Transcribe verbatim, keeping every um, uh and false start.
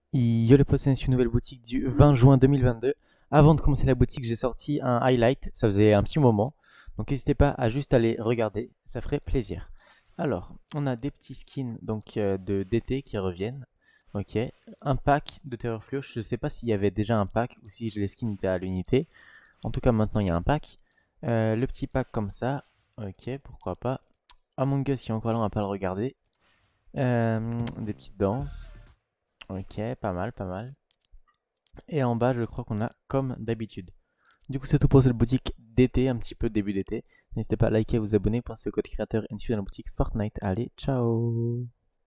Je l'ai posté sur une nouvelle boutique du vingt juin deux mille vingt-deux. Avant de commencer la boutique, j'ai sorti un highlight, ça faisait un petit moment. Donc n'hésitez pas à juste aller regarder, ça ferait plaisir. Alors, on a des petits skins donc euh, de d'été qui reviennent. Ok, un pack de Terreur Fluo. Je ne sais pas s'il y avait déjà un pack ou si les skins étaient à l'unité. En tout cas, maintenant il y a un pack. Euh, le petit pack comme ça. Ok, pourquoi pas. Among Us, si encore là, on va pas le regarder. Euh, des petites danses. Ok, pas mal, pas mal. Et en bas, je crois qu'on a comme d'habitude. Du coup, c'est tout pour cette boutique d'été, un petit peu début d'été. N'hésitez pas à liker, à vous abonner, pensez au code créateur ainsi dans la boutique Fortnite. Allez, ciao!